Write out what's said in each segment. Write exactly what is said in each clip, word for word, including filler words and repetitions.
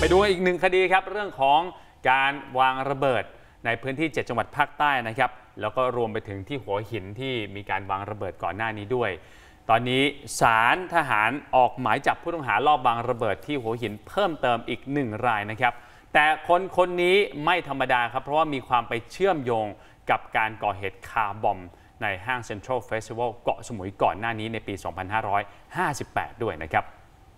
ดูอีกหนึ่งคดีครับเรื่องของการวางระเบิดในพื้นที่เจ็ดจังหวัดภาคใต้นะครับแล้วก็รวมไปถึงที่หัวหินที่มีการวางระเบิดก่อนหน้านี้ด้วยตอนนี้ศาลทหารออกหมายจับผู้ต้องหาลอบวางระเบิดที่หัวหินเพิ่มเติมอีกหนึ่งรายนะครับแต่คนคนนี้ไม่ธรรมดาครับเพราะว่ามีความไปเชื่อมโยงกับการก่อเหตุคาร์บอมในห้างเซ็นทรัลเฟสติวัลเกาะสมุยก่อนหน้านี้ในปี สองพันห้าร้อยห้าสิบแปด ด้วยนะครับ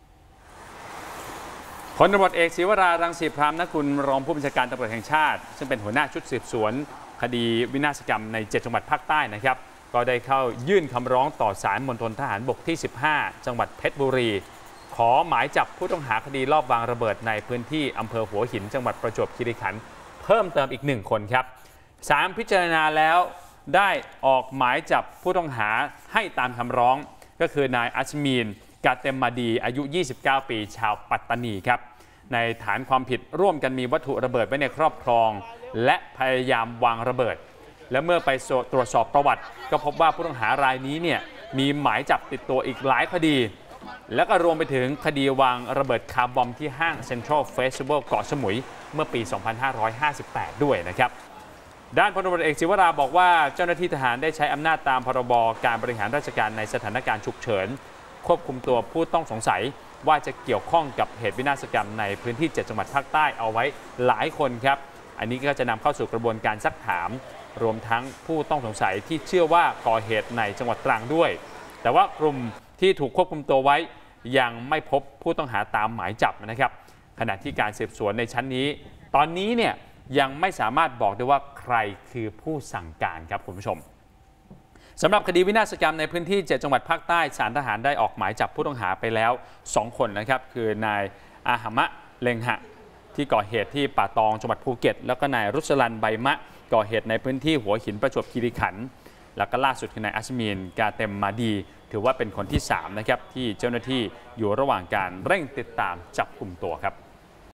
พลตำรวจเอกศิวรารังสีพรามนกุลรองผู้บัญชาการตำรวจแห่งชาติซึ่งเป็นหัวหน้าชุดสืบสวนคดีวินาศกรรมในเจ็ดจังหวัดภาคใต้นะครับก็ได้เข้ายื่นคำร้องต่อศาลมณฑลทหารบกที่สิบห้าจังหวัดเพชรบุรีขอหมายจับผู้ต้องหาคดีลอบวางระเบิดในพื้นที่อำเภอหัวหินจังหวัดประจวบคีรีขันธ์เพิ่มเติมอีกหนึ่งคนครับศาลพิจารณาแล้วได้ออกหมายจับผู้ต้องหาให้ตามคำร้องก็คือนายอัชมีนกาเตมมาดีอายุยี่สิบเก้าปีชาวปัตตานีครับในฐานความผิดร่วมกันมีวัตถุระเบิดไว้ในครอบครองและพยายามวางระเบิดและเมื่อไปตรวจสอบประวัติก็พบว่าผู้ต้องหารายนี้เนี่ยมีหมายจับติดตัวอีกหลายคดีแล้วก็รวมไปถึงคดีวางระเบิดคาร์บอมที่ห้างเซ็นทรัลเฟสติวัลเกาะสมุยเมื่อปี สองพันห้าร้อยห้าสิบแปด ด้วยนะครับด้านพลตำรวจเอกศิวราบอกว่าเจ้าหน้าที่ทหารได้ใช้อำนาจตามพรบการบริหารราชการในสถานการณ์ฉุกเฉินควบคุมตัวผู้ต้องสงสัยว่าจะเกี่ยวข้องกับเหตุวินาศกรรมในพื้นที่เจ็ดจังหวัดภาคใต้เอาไว้หลายคนครับอันนี้ก็จะนำเข้าสู่กระบวนการซักถามรวมทั้งผู้ต้องสงสัยที่เชื่อว่าก่อเหตุในจังหวัดตรังด้วยแต่ว่ากลุ่มที่ถูกควบคุมตัวไว้ยังไม่พบผู้ต้องหาตามหมายจับนะครับขณะที่การสืบสวนในชั้นนี้ตอนนี้เนี่ยยังไม่สามารถบอกได้ว่าใครคือผู้สั่งการครับคุณผู้ชมสำหรับคดีวินาศกรรมในพื้นที่เจ็ดจังหวัดภาคใต้ศาลทหารได้ออกหมายจับผู้ต้องหาไปแล้วสองคนนะครับคือนายอาหมะเลงหะที่ก่อเหตุที่ป่าตองจังหวัดภูเก็ตแล้วก็นายรุสลันใบมะก่อเหตุในพื้นที่หัวหินประจวบคีรีขันธ์แล้วก็ล่าสุดคือนายอัชมีนกาเต็มมาดีถือว่าเป็นคนที่สามนะครับที่เจ้าหน้าที่อยู่ระหว่างการเร่งติดตามจับกลุ่มตัวครับ